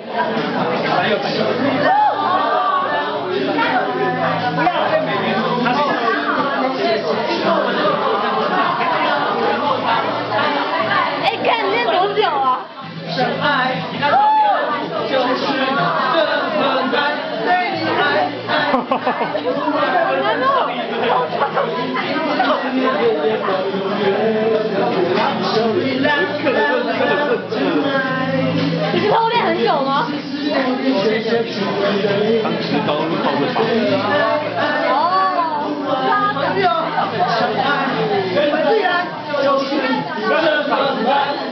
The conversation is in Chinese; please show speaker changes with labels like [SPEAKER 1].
[SPEAKER 1] 哎，看你练多久啊？
[SPEAKER 2] 深爱就是这么难，对你爱。
[SPEAKER 1] 好难哦！你是偷练很久吗？
[SPEAKER 3] 当时高考的吧。
[SPEAKER 1] 哦，
[SPEAKER 2] 深爱，自然就是这么难。